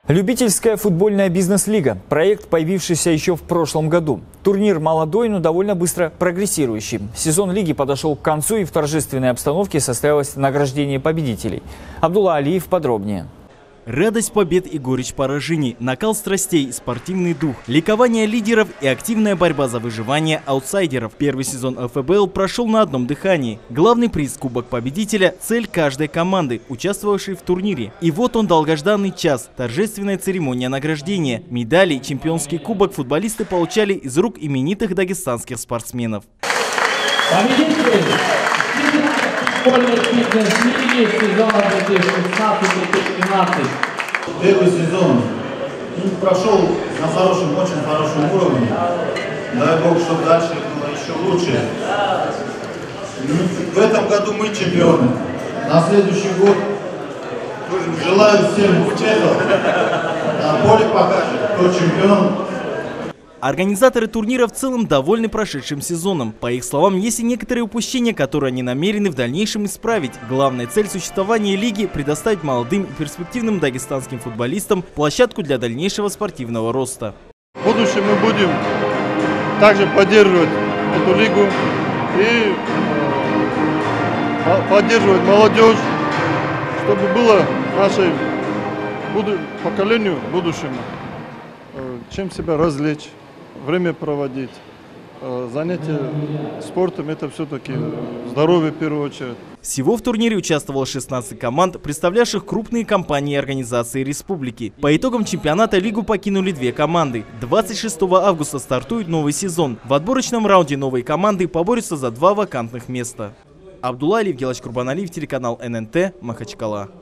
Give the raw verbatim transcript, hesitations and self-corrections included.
Любительская футбольная бизнес-лига. Проект, появившийся еще в прошлом году. Турнир молодой, но довольно быстро прогрессирующий. Сезон лиги подошел к концу, и в торжественной обстановке состоялось награждение победителей. Абдулла Алиев подробнее. Радость побед и горечь поражений, накал страстей, спортивный дух, ликование лидеров и активная борьба за выживание аутсайдеров. Первый сезон эл эф бэ эл прошел на одном дыхании. Главный приз — Кубок Победителя — цель каждой команды, участвовавшей в турнире. И вот он, долгожданный час, торжественная церемония награждения. Медали и чемпионский кубок футболисты получали из рук именитых дагестанских спортсменов. Победители футбольной бизнес-лиги сезона две тысячи шестнадцать — две тысячи семнадцать. Первый сезон прошел на хорошем, очень хорошем уровне. Дай Бог, чтобы дальше было еще лучше. В этом году мы чемпионы. На следующий год желаю всем успехов. На поле покажет, кто чемпион. Организаторы турнира в целом довольны прошедшим сезоном. По их словам, есть и некоторые упущения, которые они намерены в дальнейшем исправить. Главная цель существования лиги – предоставить молодым и перспективным дагестанским футболистам площадку для дальнейшего спортивного роста. В будущем мы будем также поддерживать эту лигу и поддерживать молодежь, чтобы было нашей поколению будущему чем себя развлечь, время проводить. Занятие спортом – это все-таки здоровье в первую очередь. Всего в турнире участвовало шестнадцать команд, представлявших крупные компании и организации республики. По итогам чемпионата лигу покинули две команды. двадцать шестого августа стартует новый сезон. В отборочном раунде новые команды поборются за два вакантных места. Абдулла Алиев, Курбаналиев, телеканал эн эн тэ, Махачкала.